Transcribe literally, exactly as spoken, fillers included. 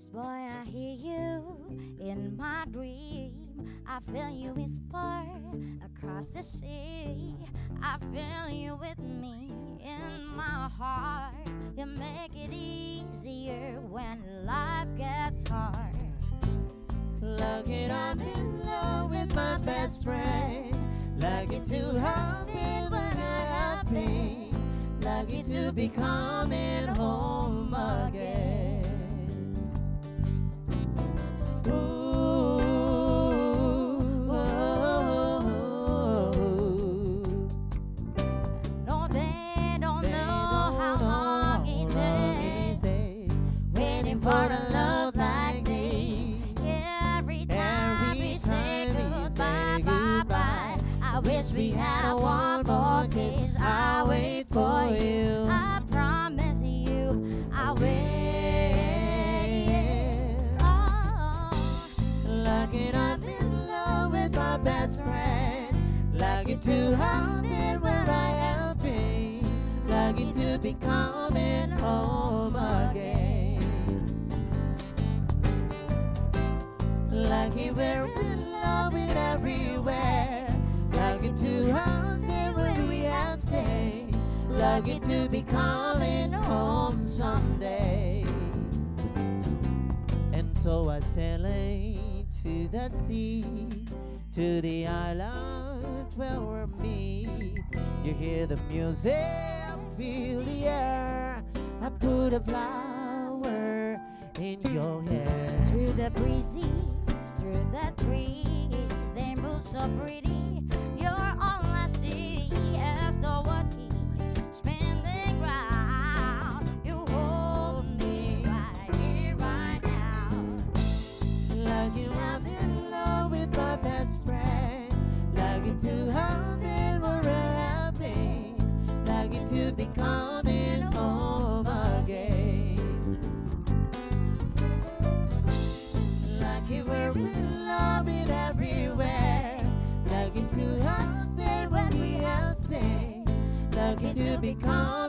Boy, I hear you in my dream. I feel you whisper across the sea. I feel you with me in my heart. You make it easier when life gets hard. Lucky I'm in love with my best friend. Lucky to have it when I have pain. Lucky to be coming home again. Ooh, no, they don't they know don't how know long it how takes, it takes waiting for a love like this. Every time Every we say time we goodbye, say bye, goodbye. bye. I wish we had a one more kiss. I'll wait for you. I promise you, I'll wait. Oh, Lucky I'm in love with my best friend. Lucky to have it where I have been. Lucky to be coming home again. Lucky we're in love with everywhere. Lucky to have stayed where we have stayed. Lucky to be coming home someday. And so I sailed to the sea, to the island where we meet. You hear the music, feel the air. I put a flower in your hair. through the breezes, through the trees, they move so pretty. You're all I see as the water spinning round. You hold me right here, right now. Lucky I'm in love with my best friend. Lucky to have been where I have been. Lucky to be coming home again. Lucky we're in love in everywhere. Lucky to have stayed when we have stayed. Lucky to be coming